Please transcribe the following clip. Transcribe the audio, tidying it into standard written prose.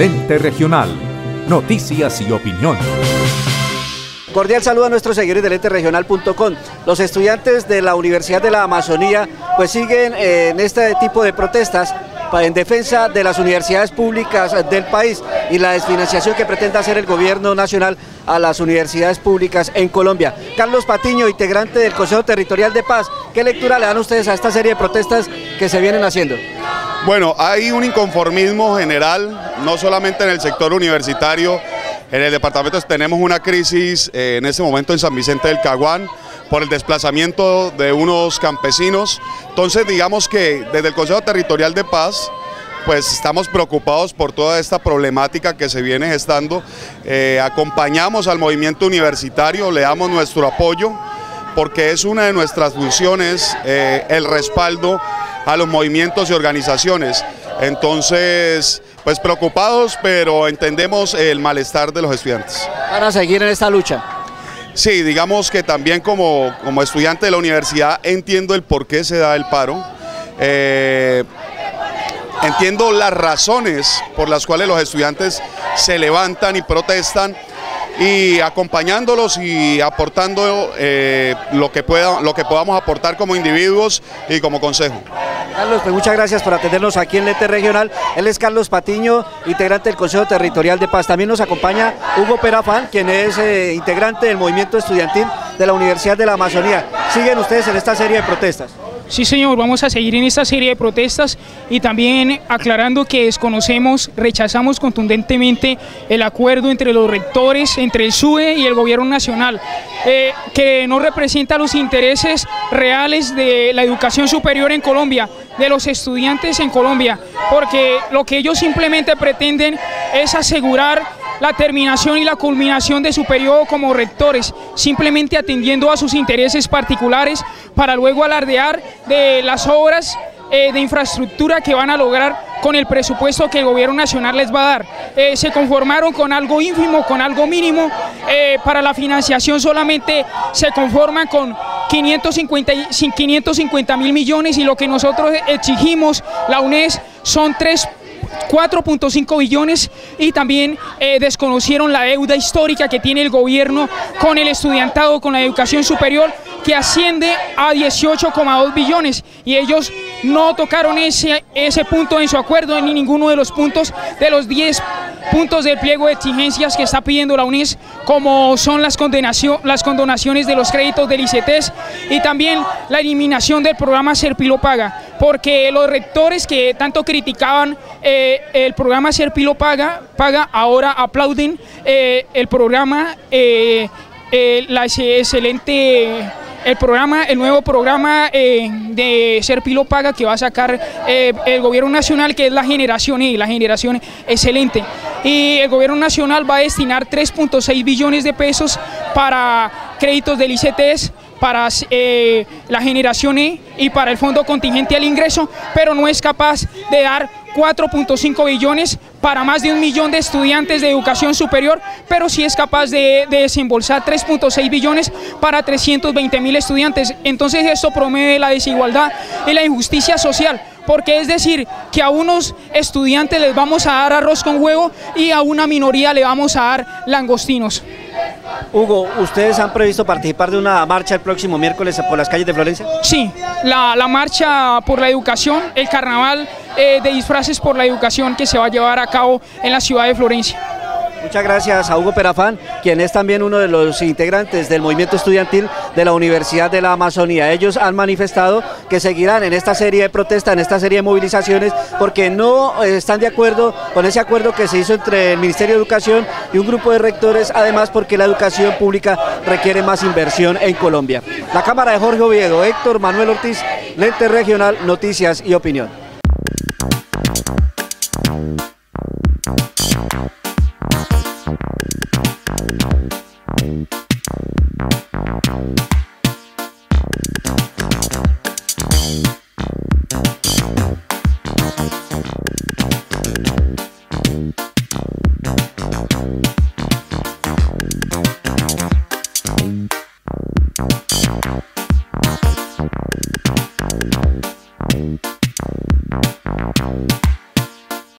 Lente Regional. Noticias y opinión. Cordial saludo a nuestros seguidores de lenteregional.com. Los estudiantes de la Universidad de la Amazonía pues siguen en este tipo de protestas en defensa de las universidades públicas del país y la desfinanciación que pretende hacer el gobierno nacional a las universidades públicas en Colombia. Carlos Patiño, integrante del Consejo Territorial de Paz, ¿qué lectura le dan ustedes a esta serie de protestas que se vienen haciendo? Bueno, hay un inconformismo general, no solamente en el sector universitario. En el departamento tenemos una crisis en este momento en San Vicente del Caguán por el desplazamiento de unos campesinos. Entonces digamos que desde el Consejo Territorial de Paz pues estamos preocupados por toda esta problemática que se viene gestando. Acompañamos al movimiento universitario, le damos nuestro apoyo porque es una de nuestras funciones el respaldo a los movimientos y organizaciones. Entonces, pues preocupados, pero entendemos el malestar de los estudiantes. ¿Van a seguir en esta lucha? Sí, digamos que también como estudiante de la universidad entiendo el por qué se da el paro. Entiendo las razones por las cuales los estudiantes se levantan y protestan, y acompañándolos y aportando lo que podamos aportar como individuos y como consejo. Carlos, pues muchas gracias por atendernos aquí en Lente Regional. Él es Carlos Patiño, integrante del Consejo Territorial de Paz. También nos acompaña Hugo Perafán, quien es integrante del movimiento estudiantil de la Universidad de la Amazonía. ¿Siguen ustedes en esta serie de protestas? Sí, señor, vamos a seguir en esta serie de protestas y también aclarando que rechazamos contundentemente el acuerdo entre los rectores, entre el SUE y el gobierno nacional, que no representa los intereses reales de la educación superior en Colombia, de los estudiantes en Colombia, porque lo que ellos simplemente pretenden es asegurar la terminación y la culminación de su periodo como rectores, simplemente atendiendo a sus intereses particulares para luego alardear de las obras de infraestructura que van a lograr con el presupuesto que el gobierno nacional les va a dar. Se conformaron con algo ínfimo, con algo mínimo. Para la financiación solamente se conforman con 550.000 millones, y lo que nosotros exigimos, la UNES, son 4.5 billones, y también desconocieron la deuda histórica que tiene el gobierno con el estudiantado, con la educación superior, que asciende a 18,2 billones, y ellos no tocaron ese punto en su acuerdo, ni ninguno de los puntos de los 10 puntos del pliego de exigencias que está pidiendo la UNES, como son las condonaciones de los créditos del ICETES y también la eliminación del programa Serpilo Paga, porque los rectores que tanto criticaban el programa Serpilo Paga ahora aplauden el programa, el nuevo programa de Serpilo Paga que va a sacar el gobierno nacional, que es la generación excelente, y el gobierno nacional va a destinar 3.6 billones de pesos para créditos del ICETES, para la generación y para el fondo contingente al ingreso, pero no es capaz de dar 4.5 billones para más de 1 millón de estudiantes de educación superior, pero sí es capaz de desembolsar 3.6 billones para 320.000 estudiantes. Entonces esto promueve la desigualdad y la injusticia social, porque es decir, que a unos estudiantes les vamos a dar arroz con huevo y a una minoría le vamos a dar langostinos. Hugo, ¿ustedes han previsto participar de una marcha el próximo miércoles por las calles de Florencia? Sí, la marcha por la educación, el carnaval de disfraces por la educación que se va a llevar a cabo en la ciudad de Florencia. Muchas gracias a Hugo Perafán, quien es también uno de los integrantes del movimiento estudiantil de la Universidad de la Amazonía. Ellos han manifestado que seguirán en esta serie de protestas, en esta serie de movilizaciones, porque no están de acuerdo con ese acuerdo que se hizo entre el Ministerio de Educación y un grupo de rectores, además porque la educación pública requiere más inversión en Colombia. La cámara de Jorge Oviedo, Héctor Manuel Ortiz, Lente Regional, Noticias y Opinión.